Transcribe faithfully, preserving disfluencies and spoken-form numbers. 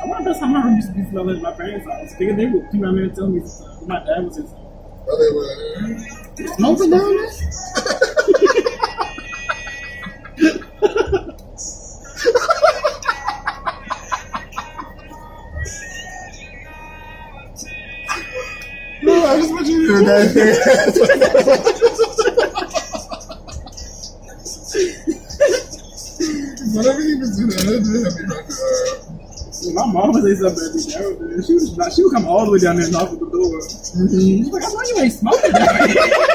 want to time I heard used to be smelling in my parents' house. Nigga, they would come out there and tell me something. My dad was his. Oh, they were. Smoking down there? No, I just want you to do that. Whatever he was doing, that didn't have me right there. My mom would say something at the shower, man. She was like, she would come all the way down there and knock at the door. Mm-hmm. She's like, I know you ain't smoking.